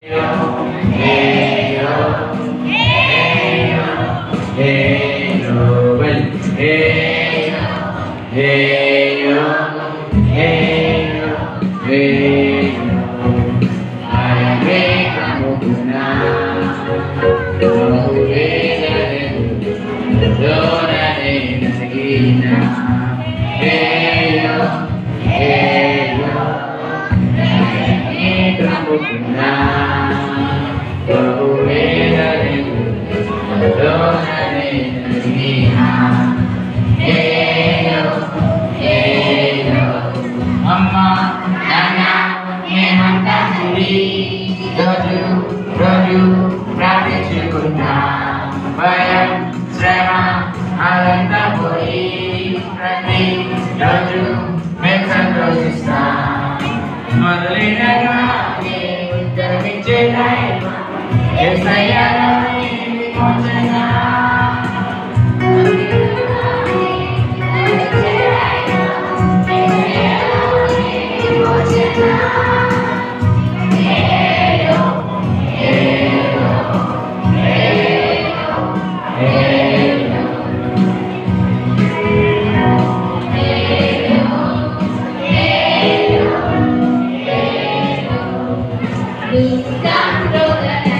Hey yo, hey yo, hey yo, well, hey yo, hey yo, hey yo, hey yo. Ay, me amo una, no lloraré en la esquina. Hey yo, hey yo, me amo una. Mama, Nana, memang tak sudi. Roju, berarti cukup nak. Bayang, serema, alam tak boleh. Berarti roju, memang konsisten. Madalena kaki, terbincang. Saya ini macamnya. Buscando la